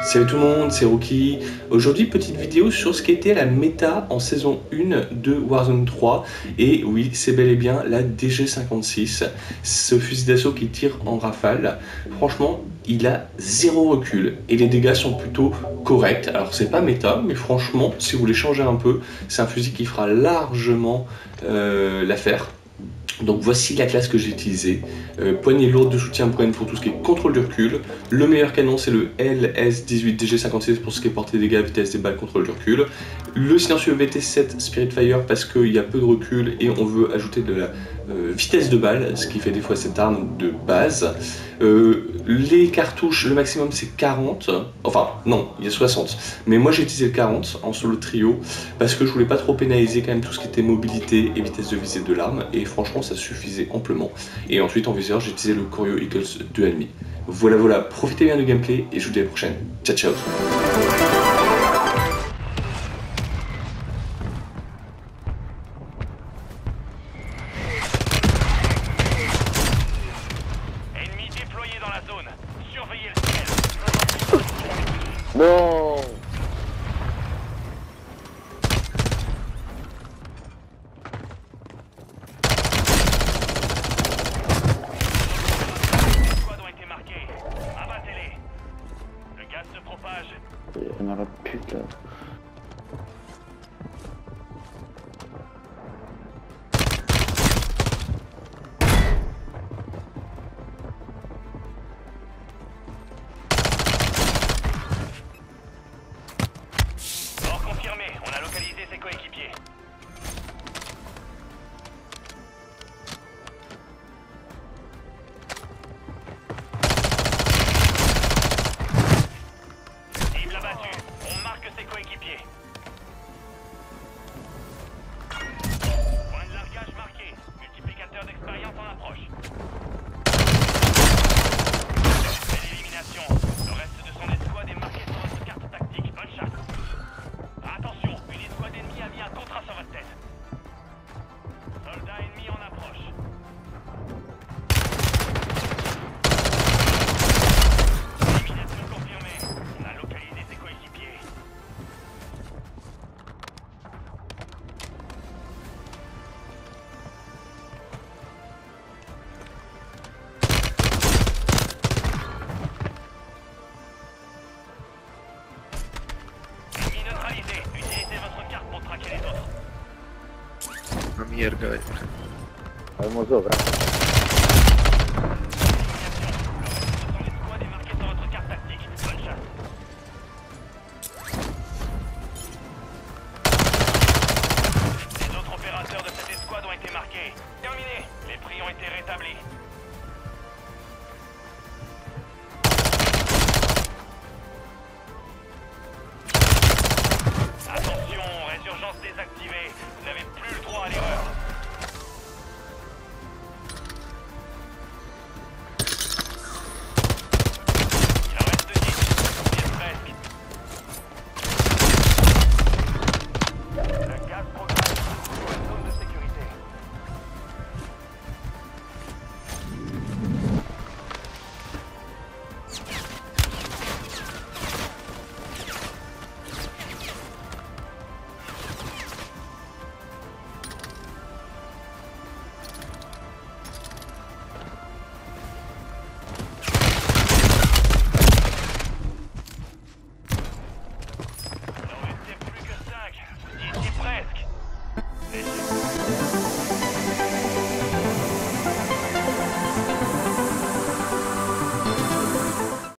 Salut tout le monde, c'est Rookie. Aujourd'hui, petite vidéo sur ce qu'était la méta en saison 1 de Warzone 3. Et oui, c'est bel et bien la DG56, ce fusil d'assaut qui tire en rafale. Franchement, il a zéro recul et les dégâts sont plutôt corrects. Alors c'est pas méta, mais franchement, si vous voulez changer un peu, c'est un fusil qui fera largement l'affaire. Donc voici la classe que j'ai utilisée. Poignée lourde de soutien Bren pour tout ce qui est contrôle du recul. Le meilleur canon c'est le LS18DG56 pour ce qui est portée dégâts, vitesse des balles, contrôle du recul. Le silencieux VT7 Spirit Fire parce qu'il y a peu de recul et on veut ajouter de la vitesse de balle, ce qui fait des fois cette arme de base. Les cartouches, le maximum c'est 40, enfin non, il y a 60, mais moi j'ai utilisé le 40 en solo trio parce que je voulais pas trop pénaliser quand même tout ce qui était mobilité et vitesse de visée de l'arme, et franchement ça suffisait amplement. Et ensuite en viseur j'ai utilisé le Corio Eagles 2,5. Voilà, profitez bien du gameplay et je vous dis à la prochaine. Ciao. Dans la zone, surveillez le ciel. Non. Les squads ont été marqués. Abattez-les. Le gaz se propage. Il y en a la pute là. On a localisé ses coéquipiers. Cible abattue. On marque ses coéquipiers. Point de largage marqué. Multiplicateur d'expérience en approche. Belle élimination. Le reste de son escouade est marqué sur votre carte tactique. Bonne chasse. Attention, une escouade ennemie a mis un contrat sur votre tête. Soldat ennemi en approche. Élimination confirmée. On a localisé ses coéquipiers. Ennemi neutralisé. Utilisez votre carte pour traquer les autres. Una mierda, Vamos sopra. Élimination. Le reste de son escouade est marqué sur votre carte tactique. Bonne chasse. Les autres opérateurs de cette escouade ont été marqués. Terminé. Les prix ont été rétablis. Attention, résurgence désactivée. Vous n'avez plus le droit à l'erreur.